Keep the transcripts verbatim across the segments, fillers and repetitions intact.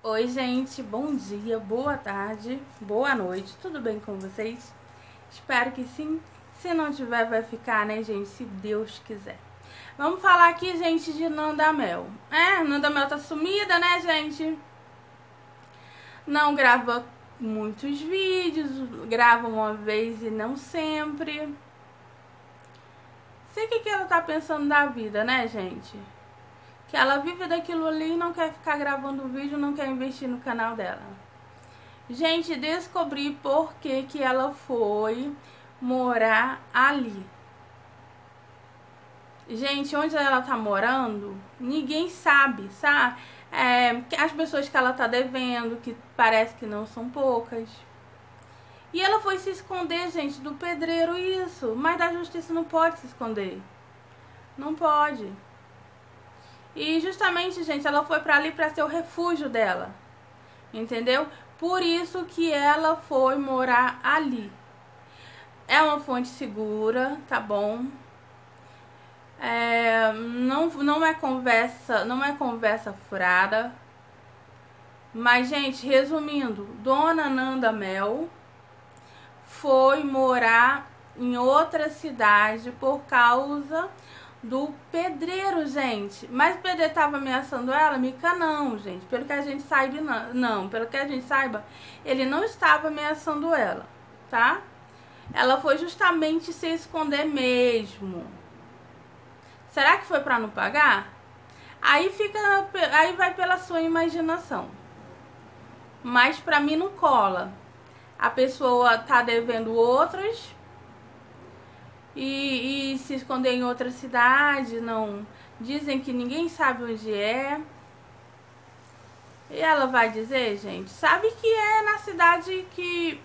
Oi, gente, bom dia, boa tarde, boa noite, tudo bem com vocês? Espero que sim. Se não tiver, vai ficar, né, gente? Se Deus quiser. Vamos falar aqui, gente, de Nanda Mel. É, Nanda Mel tá sumida, né, gente? Não grava muitos vídeos, grava uma vez e não sempre. Sei o que, que ela tá pensando da vida, né, gente? Que ela vive daquilo ali e não quer ficar gravando vídeo, não quer investir no canal dela. Gente, descobri por que que ela foi morar ali. Gente, onde ela tá morando, ninguém sabe, sabe? É, as pessoas que ela tá devendo, que parece que não são poucas. E ela foi se esconder, gente, do pedreiro, isso. Mas da justiça não pode se esconder. Não pode. E justamente, gente, ela foi pra ali pra ser o refúgio dela. Entendeu? Por isso que ela foi morar ali. É uma fonte segura, tá bom? É, não, não é conversa, não é conversa furada. Mas, gente, resumindo, Dona Nanda Mel foi morar em outra cidade por causa do pedreiro, gente. Mas o pedreiro tava ameaçando ela? Mica, não, gente. Pelo que a gente saiba, não. Não, pelo que a gente saiba, ele não estava ameaçando ela, tá? Ela foi justamente se esconder mesmo. Será que foi pra não pagar? Aí fica, aí vai pela sua imaginação. Mas pra mim não cola. A pessoa tá devendo outras E, e se esconder em outra cidade, não. Dizem que ninguém sabe onde é. E ela vai dizer, gente, sabe que é na cidade que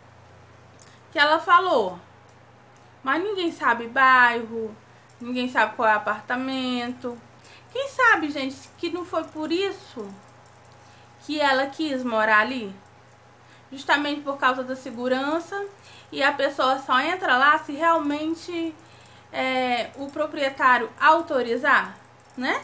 que ela falou. Mas ninguém sabe bairro, ninguém sabe qual é o apartamento. Quem sabe, gente, que não foi por isso que ela quis morar ali? Justamente por causa da segurança. E a pessoa só entra lá se realmente é, o proprietário autorizar, né?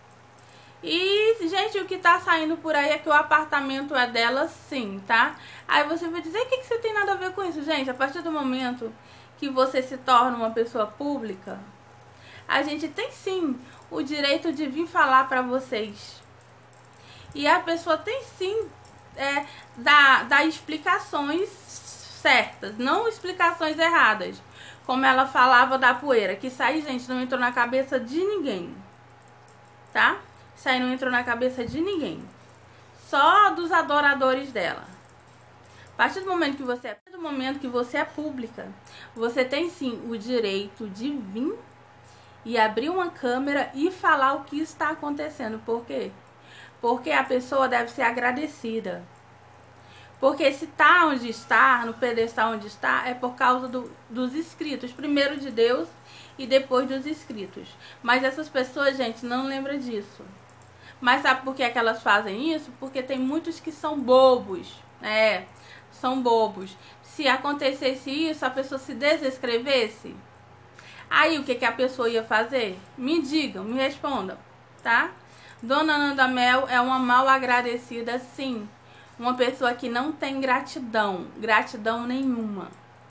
E, gente, o que tá saindo por aí é que o apartamento é dela sim, tá? Aí você vai dizer, o que, que você tem nada a ver com isso, gente? A partir do momento que você se torna uma pessoa pública, a gente tem sim o direito de vir falar pra vocês. E a pessoa tem sim é, dar, dar explicações certas, não explicações erradas, como ela falava da poeira, que isso aí, gente, não entrou na cabeça de ninguém, tá? Isso aí não entrou na cabeça de ninguém, só dos adoradores dela. A partir do momento que você, a partir do momento que você é pública, você tem sim o direito de vir e abrir uma câmera e falar o que está acontecendo. Por quê? Porque a pessoa deve ser agradecida. Porque se tá onde está, no pedestal onde está, é por causa do, dos inscritos. Primeiro de Deus e depois dos inscritos. Mas essas pessoas, gente, não lembram disso. Mas sabe por que é que elas fazem isso? Porque tem muitos que são bobos. É, são bobos. Se acontecesse isso, a pessoa se desescrevesse, aí o que, que a pessoa ia fazer? Me digam, me respondam, tá? Dona Nanda Mel é uma mal agradecida, sim. Uma pessoa que não tem gratidão, gratidão nenhuma.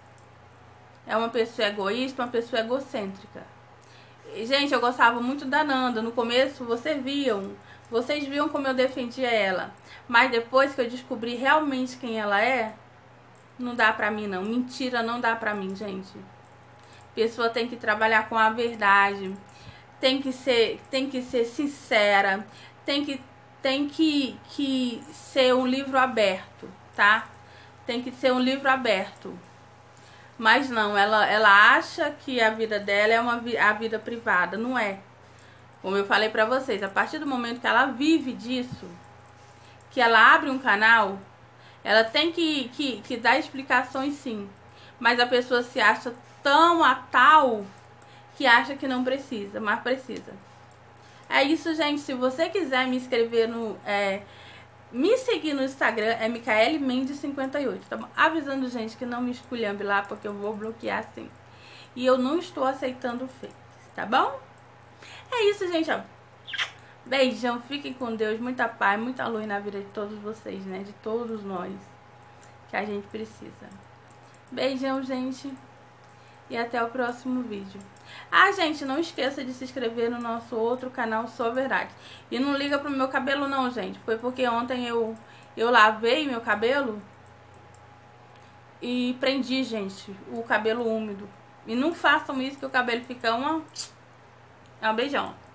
É uma pessoa egoísta, uma pessoa egocêntrica. E, gente, eu gostava muito da Nanda. No começo, vocês viam, vocês viam como eu defendia ela. Mas depois que eu descobri realmente quem ela é, não dá pra mim, não. Mentira não dá pra mim, gente. Pessoa tem que trabalhar com a verdade. Tem que ser, tem que ser sincera. Tem que Tem que, que ser um livro aberto, tá? Tem que ser um livro aberto. Mas não, ela, ela acha que a vida dela é uma, a vida privada. Não é. Como eu falei pra vocês, a partir do momento que ela vive disso, que ela abre um canal, ela tem que, que, que dar explicações, sim. Mas a pessoa se acha tão a tal que acha que não precisa, mas precisa. É isso, gente. Se você quiser me inscrever no... É, me seguir no Instagram, é Micaele Mendes cinquenta e oito, tá bom? Avisando, gente, que não me esculhambe lá, porque eu vou bloquear sim. E eu não estou aceitando fakes, tá bom? É isso, gente, ó. Beijão, fiquem com Deus, muita paz, muita luz na vida de todos vocês, né? De todos nós, que a gente precisa. Beijão, gente. E até o próximo vídeo. Ah, gente, não esqueça de se inscrever no nosso outro canal Só Verdade. E não liga pro meu cabelo não, gente. Foi porque ontem eu, eu lavei meu cabelo e prendi, gente, o cabelo úmido. E não façam isso que o cabelo fica uma... Um beijão.